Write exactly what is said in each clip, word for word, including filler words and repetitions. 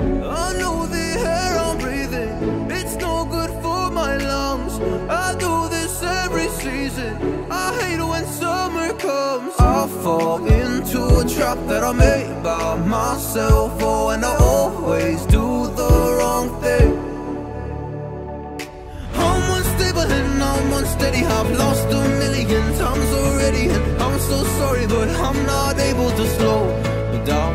I know the air I'm breathing, it's no good for my lungs. I do this every season, I hate when summer comes. I fall into a trap that I made by myself. Oh, and I always do the wrong thing. I'm unstable and I'm unsteady, I've lost a million times already, and I'm so sorry, but I'm not able to slow down.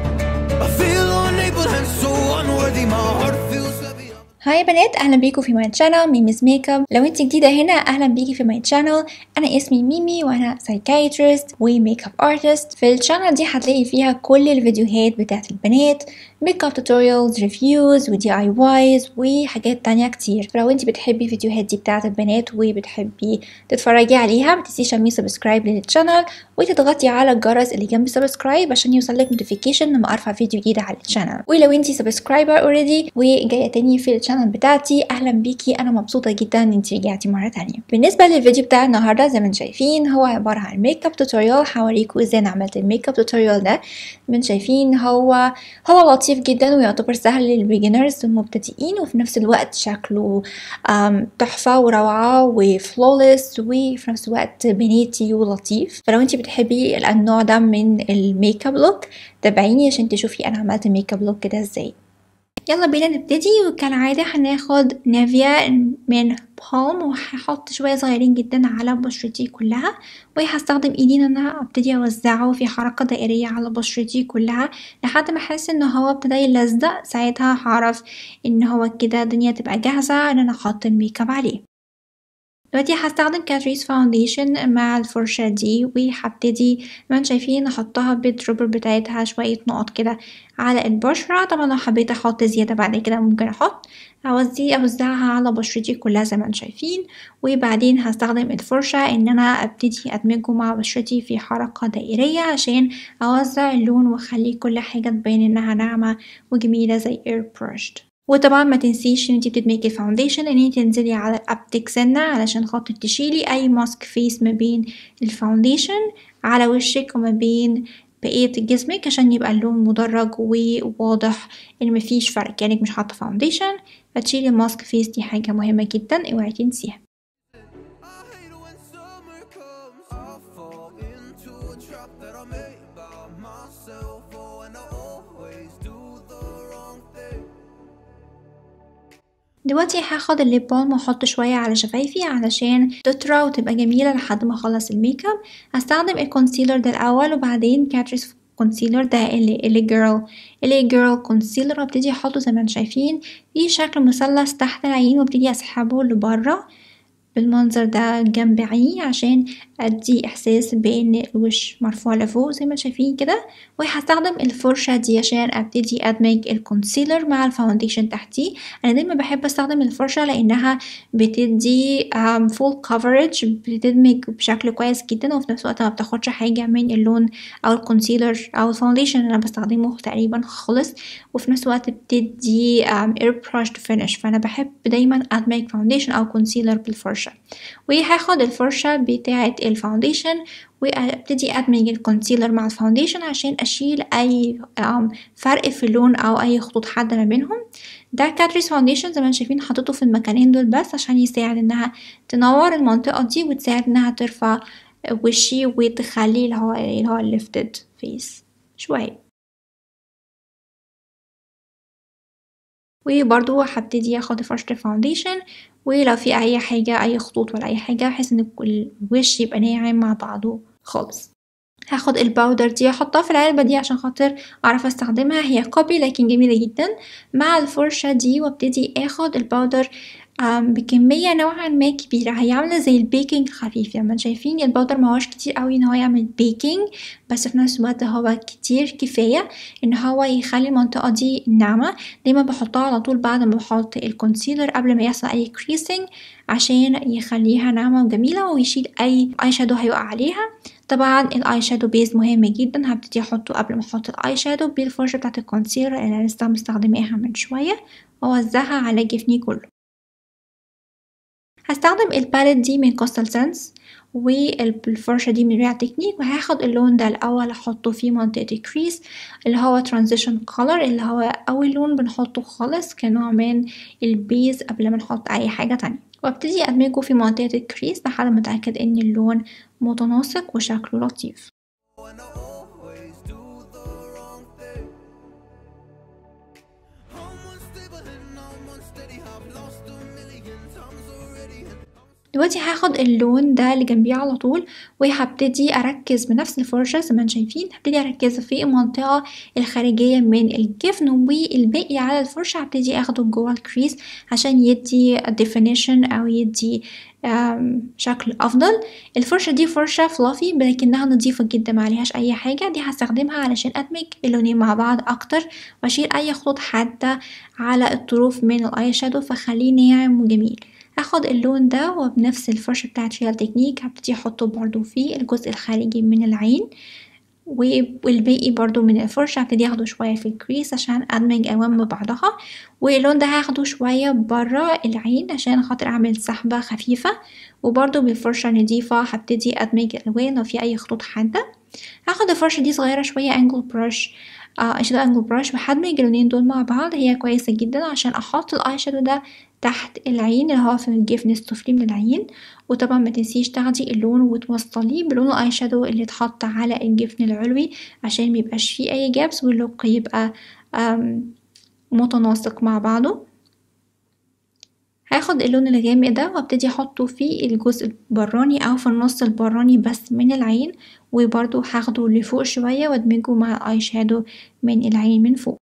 I feel unable and so unworthy, my heart feels heavy. هاي يا بنات، اهلا بيكم في ماي تشانل ميميز ميك اب. لو انت جديده هنا اهلا بيكي في ماي تشانل. انا اسمي ميمي وانا سايكايترست وميك اب ارتست. في الشانل دي هتلاقي فيها كل الفيديوهات بتاعت البنات، ميك اب توتوريالز، ريفيوز ودي اي وايز وحاجات تانية كتير. فلو انت بتحبي الفيديوهات دي بتاعت البنات وبتحبي تتفرجي عليها، متنسيش تعملي سبسكرايب للشانل وتضغطي على الجرس اللي جنب سبسكرايب عشان يوصلك نوتيفيكيشن لما ارفع فيديو جديد على الشانل. ولو انت سبسكرايبر اوريدي وجايه تاني في الشانل بتاعتي، اهلا بيكي، انا مبسوطه جدا ان انت رجعتي مره تانية. بالنسبه للفيديو بتاع النهارده زي ما انتم شايفين هو عباره عن ميك اب توتوريال. هوريكم ازاي انا عملت الميك اب توتوريال ده. من شايفين هو هو لطيف جدا ويعتبر سهل للبيجنرز المبتدئين، وفي نفس الوقت شكله تحفه وروعه وفلولس، وفي نفس الوقت بناتي ولطيف. فلو انت بتحبي النوع ده من الميك اب لوك تابعيني عشان تشوفي انا عملت الميك اب لوك كده ازاي. يلا بينا نبتدي. وكالعادة هناخد نيفيا من بالم وهحط شوية صغيرين جدا على بشرتي كلها، وهستخدم ايدي ان انا ابتدي اوزعه في حركة دائرية على بشرتي كلها لحد ما احس ان هو ابتدى يلزق. ساعتها هعرف ان هو كده الدنيا تبقى جاهزة ان انا احط الميك اب عليه. دلوقتي هستخدم كاتريس فاونديشن مع الفرشة دي، وهبتدي ما شايفين احطها بالدروبر بتاعتها شوية نقط كده على البشرة. طبعا لو حبيت احط زيادة بعد كده ممكن احط، اوزي اوزعها على بشرتي كلها زي ما انتم شايفين. وبعدين هستخدم الفرشة ان انا ابتدي ادمجه مع بشرتي في حركة دائرية عشان اوزع اللون واخلي كل حاجة تبين انها ناعمة وجميلة زي اير برشد. وطبعا ما تنسيش ان انتي بتدمجي الفاونديشن ان انتي تنزلي على الابتك سنة علشان خاطر تشيلي اي ماسك فيس ما بين الفاونديشن على وشك وما بين بقية جسمك عشان يبقى اللون مدرج وواضح ان مفيش فرق كأنك مش حاطة فاونديشن. فتشيلي الماسك فيس دي حاجة مهمة جدا، اوعي تنسيها. دلوقتي هاخد الليب بالم واحط شوية على شفايفي علشان تطرى وتبقى جميلة لحد ما اخلص الميك اب. هستخدم الكونسيلر ده الاول وبعدين كاتريس كونسيلر ده اللي اللي جيرل اللي جيرل كونسيلر، وابتدي احطه زي ما انتم شايفين في شكل مثلث تحت العين، وابتدي اسحبه لبره بالمنظر ده جنب عيني عشان ادي احساس بان الوش مرفوع لفوق زي ما شايفين كده. وهستخدم الفرشة دي عشان ابتدي ادمج الكونسيلر مع الفاونديشن تحتي. انا دايما بحب استخدم الفرشة لانها بتدي فول كفرج، بتدمج بشكل كويس جدا وفي نفس الوقت ما بتاخدش حاجة من اللون او الكونسيلر او الفاونديشن اللي انا بستخدمه تقريبا خالص، وفي نفس الوقت بتدي اير براشد فينش. فانا بحب دايما ادمج فاونديشن او كونسيلر بالفرشة. وهاخد الفرشة بتاعة الفاونديشن وابتدي ادمج الكونسيلر مع الفاونديشن عشان اشيل اي فرق في اللون او اي خطوط حادة ما بينهم. ده كاتريس فاونديشن زي ما انتم شايفين حطيته في المكانين دول بس عشان يساعد انها تنور المنطقة دي وتساعد انها ترفع وشي وتخلي اللي هو اللي هو الليفتد فيس شوية. وبرضو هبتدي اخد فرشة الفاونديشن ولو في اي حاجة اي خطوط ولا اي حاجة بحيث ان الوش يبقى ناعم مع بعضه خالص. هاخد الباودر دي احطها في العلبة دي عشان خاطر اعرف استخدمها، هي كوبي لكن جميلة جدا مع الفرشة دي. وابتدي اخد الباودر بكمية نوعا ما كبيرة، هي عاملة زي البيكنج خفيف. يعني يعني شايفين الباودر مهوش كتير قوي ان هو يعمل بيكنج، بس في نفس الوقت هو كتير كفاية ان هو يخلي المنطقة دي ناعمة. دايما بحطها على طول بعد ما بحط الكونسيلر قبل ما يحصل اي كريسنج عشان يخليها ناعمة وجميلة ويشيل اي اي شادو هيقع عليها. طبعا الاي شادو بيز مهم جدا، هبتدي احطه قبل ما احط الاي شادو بالفرشة بتاعت الكونسيلر اللي انا لسه مستخدماها من شوية واوزعها على جفني كله. هستخدم الباليت دي من كوستال سنس والفرشة دي من ريال تكنيك. وهاخد اللون ده الأول أحطه في منطقة الكريس اللي هو transition color اللي هو أول لون بنحطه خالص كنوع من البيز قبل ما نحط أي حاجة تانية، وابتدي أدمجه في منطقة الكريس لحد ما أتأكد إن اللون متناسق وشكله لطيف. دلوقتي هاخد اللون ده اللي جنبيه على طول وهبتدي اركز بنفس الفرشة زي ما انتم شايفين، هبتدي اركز في المنطقة الخارجية من الجفن، والباقي على الفرشة هبتدي اخده جوه الكريس عشان يدي definition او يدي شكل افضل. الفرشة دي فرشة فلافي لكنها نظيفة جدا ما عليهاش اي حاجة، دي هستخدمها علشان ادمج اللونين مع بعض اكتر واشيل اي خطوط حادة على الطروف من الاي شادو فخليه ناعم وجميل. هاخد اللون ده وبنفس الفرشة بتاعت ريال تكنيك هبتدي احطه برضو في الجزء الخارجي من العين، والباقي برضو من الفرشة هبتدي اخده شوية في الكريس عشان ادمج الوان ببعضها، واللون ده هاخده شوية برا العين عشان خاطر اعمل سحبة خفيفة، وبرضو بالفرشة نضيفة هبتدي ادمج الالوان لو في اي خطوط حادة. هاخد الفرشة دي صغيرة شوية انجل براش اي شادو انجل براش وهدمج اللونين دول مع بعض، هي كويسة جدا عشان احط الاي شادو ده تحت العين اللي هو في الجفن السفلي من العين. وطبعا ما تنسيش تاخدي اللون وتوصليه بلون الاي شادو اللي اتحط على الجفن العلوي عشان ميبقاش فيه اي جابس واللوك يبقى متناسق مع بعضه. هاخد اللون الغامق ده وابتدي احطه في الجزء البراني او في النص البراني بس من العين، وبرضو هاخده لفوق شوية وادمجه مع الاي شادو من العين من فوق.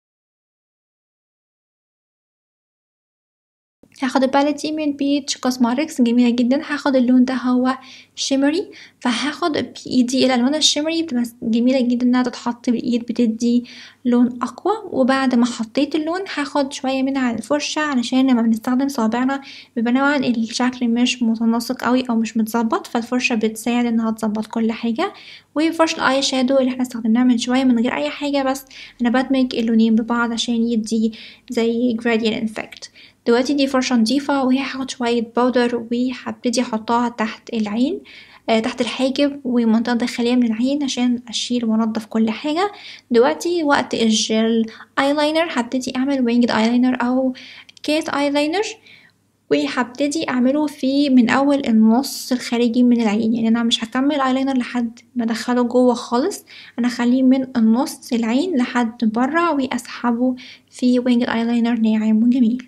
هاخد الباليت دي من بيتش كوزماتكس جميلة جدا، هاخد اللون ده هو شيمري، فهاخد بايدي الالوان الشيمري بتبقى جميلة جدا انها تتحط بالايد بتدي لون اقوى. وبعد ما حطيت اللون هاخد شوية منها على الفرشة علشان لما بنستخدم صوابعنا بيبقى نوعا الشكل مش متناسق قوي او مش متظبط، فالفرشة بتساعد انها تظبط كل حاجة. وفرشة الاي شادو اللي احنا استخدمناها من شوية من غير اي حاجة، بس انا بدمج اللونين ببعض عشان يدي زي gradient effect. دلوقتي دي فرشة نضيفة وهي هاخد شوية باودر وهبتدي احطها تحت العين آه تحت الحاجب ومنطقة داخلية من العين عشان اشيل وانضف كل حاجة. دلوقتي وقت الجل ايلاينر هبتدي اعمل وينجد ايلاينر او كيت ايلاينر، وهبتدي اعمله في من اول النص الخارجي من العين، يعني انا مش هكمل ايلاينر لحد ما ادخله جوه خالص، انا اخليه من النص العين لحد برا واسحبه في وينجد ايلاينر ناعم وجميل.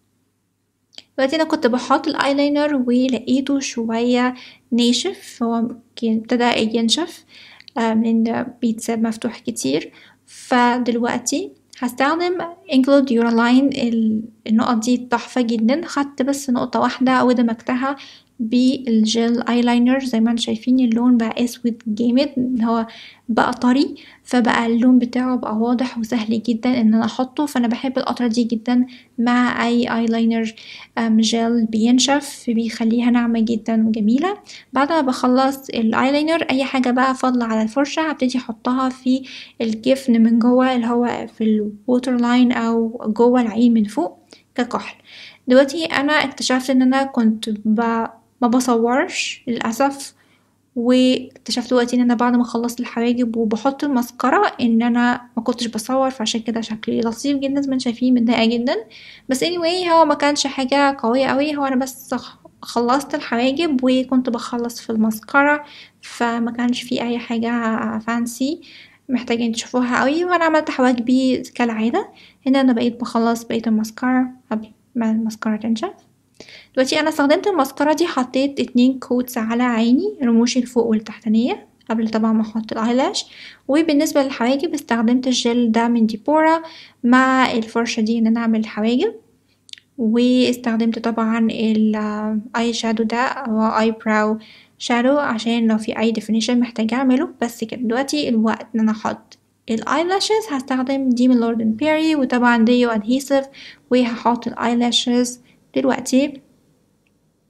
دلوقتي انا كنت بحط الايلاينر ولقيته شوية ناشف، هو ابتدى ينشف لان بيتساب مفتوح كتير. فدلوقتي هستخدم include your line، النقط دي تحفة جدا، خدت بس نقطة واحدة ودمجتها بالجل ايلاينر زي ما انتم شايفين اللون بقى اسود جامد، اللي هو بقى طري، فبقى اللون بتاعه بقى واضح وسهل جدا ان انا احطه. فانا بحب القطرة دي جدا مع اي ايلاينر جل بينشف بيخليها ناعمة جدا وجميلة. بعد ما بخلص الايلاينر اي حاجة بقى فاضلة على الفرشة هبتدي احطها في الجفن من جوه اللي هو في الووتر لاين او جوه العين من فوق ككحل. دلوقتي انا اكتشفت ان انا كنت ب... ما بصورش للاسف، واكتشفت دلوقتي ان انا بعد ما خلصت الحواجب وبحط المسكرة ان انا ما كنتش بصور، فعشان كده شكلي لطيف جدا زي ما انتم شايفين متضايقة جدا. بس anyway هو ما كانش حاجة قوية قوي، هو انا بس خلصت الحواجب وكنت بخلص في المسكرة، فما كانش في اي حاجة فانسي محتاجين تشوفوها قوي. وانا عملت حواجبي كالعادة، هنا انا بقيت بخلص بقية المسكرة قبل ما المسكرة تنشف. دلوقتي انا استخدمت المسكرة دي، حطيت اتنين كوتس على عيني رموشي الفوق والتحتانية قبل طبعا ما احط الايلاش. وبالنسبة للحواجب استخدمت الجل ده من ديبورا مع الفرشة دي ان انا اعمل الحواجب، واستخدمت طبعا الاي شادو ده او اي براو شادو عشان لو في اي ديفينيشن محتاجة اعمله. بس كده دلوقتي الوقت ان انا احط الايلاشز، هستخدم دي من لورد اند بيري وطبعا ديو ادهيسيف، وهحط الايلاشز دلوقتي.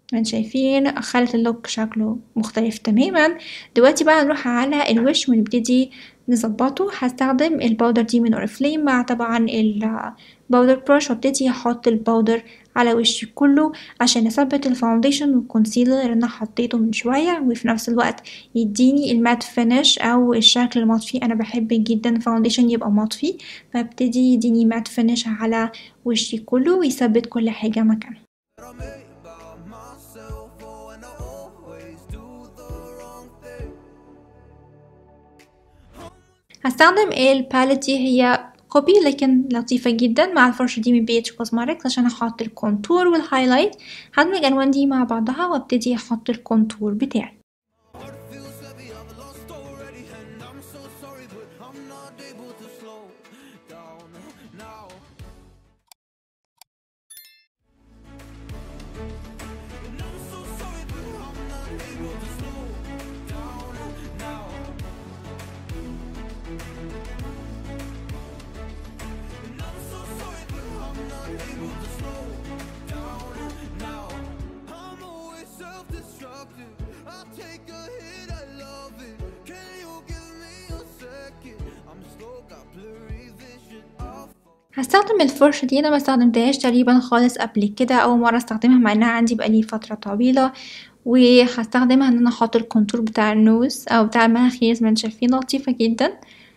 من شايفين خلت اللوك شكله مختلف تماما. دلوقتي بقى نروح على الوش ونبتدي نظبطه. هستخدم الباودر دي من اوريفليم مع طبعا الباودر بروش، وابتدي احط الباودر على وشي كله عشان اثبت الفاونديشن والكونسيلر اللي انا حطيته من شويه، وفي نفس الوقت يديني المات فينش او الشكل المطفي. انا بحب جدا الفاونديشن يبقى مطفي، فابتدي يديني مات فينش على وشي كله ويثبت كل حاجه مكانها. هستخدم الباليت دي، هي كوبي لكن لطيفة جدا مع الفرشة دي من بي اتش كوزماتكس عشان احط الكونتور والهايلايت. هدمج الالوان دي مع بعضها وابتدي احط الكونتور بتاعي. هستخدم الفرشة دي، انا ما استخدمتهاش تقريبا خالص قبل كده، اول مرة استخدمها مع انها عندي بقالي فترة طويلة. وهستخدمها ان انا احط الكونتور بتاع النوز او بتاع المناخير زي ما انتم شايفين، لطيفة جدا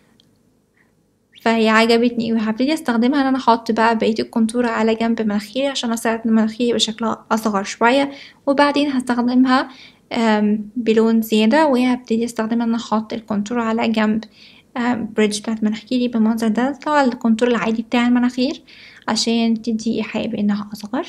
فهي عجبتني. وهبتدي استخدمها ان انا احط بقى بقية الكونتور على جنب مناخيري عشان اساعد مناخيري يبقى شكلها اصغر شوية. وبعدين هستخدمها بلون زيادة، وهبتدي استخدمها ان انا احط الكونتور على جنب بريدج بتاعت مناخيري بالمنظر ده، طبعا الكونتور العادي بتاع المناخير عشان تدي ايحاء بانها اصغر.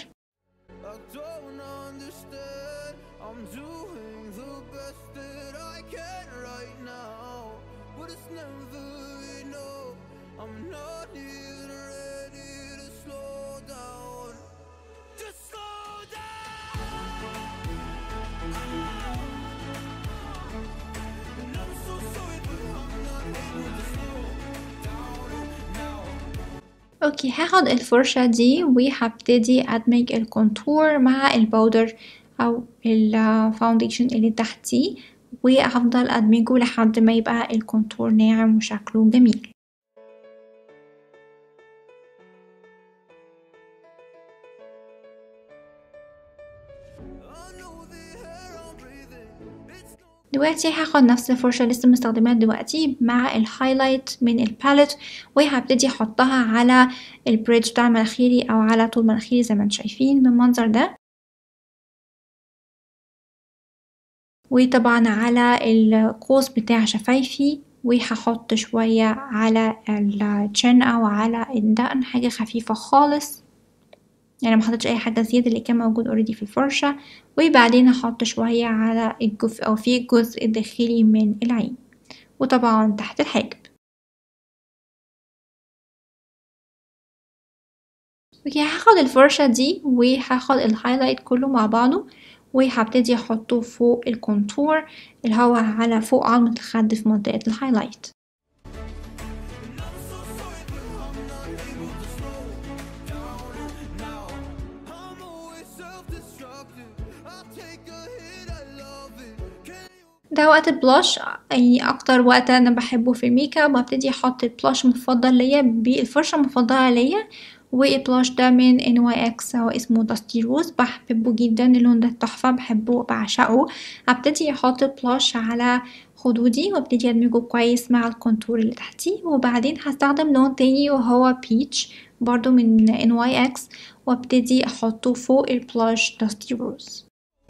اوكي، هاخد الفرشة دي وهبتدي ادمج الكونتور مع الباودر او الفاونديشن اللي تحتيه، وهفضل ادمجه لحد ما يبقى الكونتور ناعم وشكله جميل. دلوقتي هاخد نفس الفرشة لسه مستخدماها دلوقتي مع الهايلايت من الباليت، وهبتدي احطها على البريدج بتاع مناخيري او على طول مناخيري زي ما انتم شايفين بالمنظر ده، وطبعا على القوس بتاع شفايفي، وهحط شوية على الشن او على الدقن، حاجة خفيفة خالص يعني ما حطيتش اي حاجه زياده اللي كان موجود اوريدي في الفرشه. وبعدين هحط شويه على الجف او في الجزء الداخلي من العين، وطبعا تحت الحاجب. اوكي، هاخد الفرشه دي وهاخد الهايلايت كله مع بعضه، وهبتدي احطه فوق الكونتور اللي هو على فوق عظمه الخد في منطقه الهايلايت. ده وقت البلاش، يعني اكتر وقت انا بحبه في الميك اب. وابتدي احط البلاش المفضل ليا بالفرشه المفضله ليا، والبلاش ده من ان واي اكس، هو اسمه داستي روز، بحبه جدا، اللون ده تحفه، بحبه بعشقه. هبتدي احط البلاش على خدودي وابتدي ادمجه كويس مع الكونتور اللي تحتيه، وبعدين هستخدم لون تاني وهو بيتش برضو من ان واي اكس، وابتدي احطه فوق البلاش داستي روز.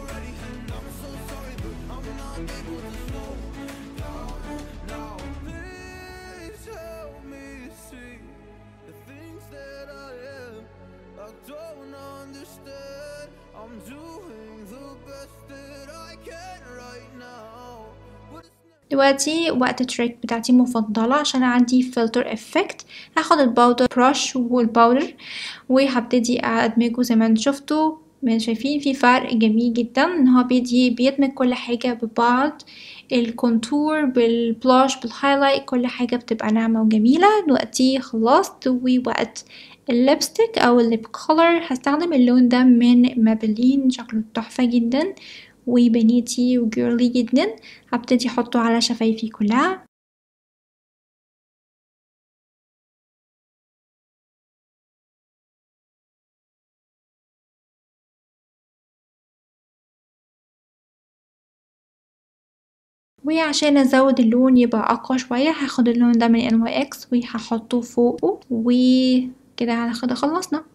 دلوقتي وقت التريك بتاعتي المفضلة عشان عندي فلتر افكت. هاخد الباودر بروش والباودر وهبتدي ادمجه زي ما انتم شفتوا، من شايفين في فرق جميل جدا ان هو بيدي بيدمج كل حاجة ببعض، الكونتور بالبلاش بالهايلايت، كل حاجة بتبقى ناعمة وجميلة. دلوقتي خلصت، ووقت الليبستيك او الليب كولر هستخدم اللون ده من مابلين، شكله تحفة جدا وبنيتي وجيرلي جدا. هبتدي احطه على شفايفي كلها. وعشان ازود اللون يبقى اقوى شوية هاخد اللون ده من ان واي اكس وهحطه فوقه، وكده هناخد خلصنا.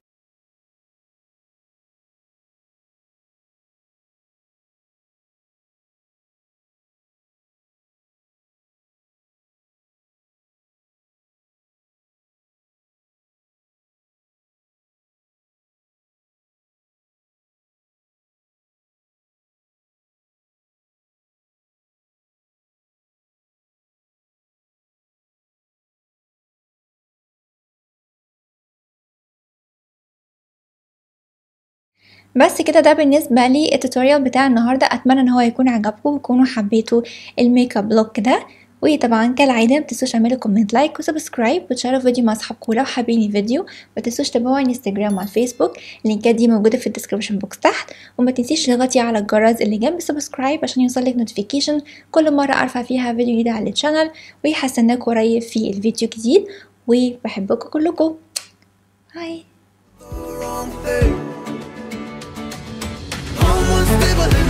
بس كده ده بالنسبة لي التوتوريال بتاع النهاردة. اتمنى ان هو يكون عجبكم وتكونوا حبيتوا الميك اب لوك ده. وطبعا كالعادة متنسوش تعملوا كومنت لايك وسبسكرايب وتشاركوا فيديو مع اصحابكم لو حابين الفيديو. متنسوش تتابعوا انستجرام والفيسبوك، اللينكات دي موجودة في الديسكريبشن بوكس تحت. وما تنسيش تضغطي على الجرس اللي جنب سبسكرايب عشان يوصلك نوتيفيكيشن كل مرة ارفع فيها فيديو جديد على الشانل. وهستناكم قريب في الفيديو جديد وبحبكم كلكم. هاي. stable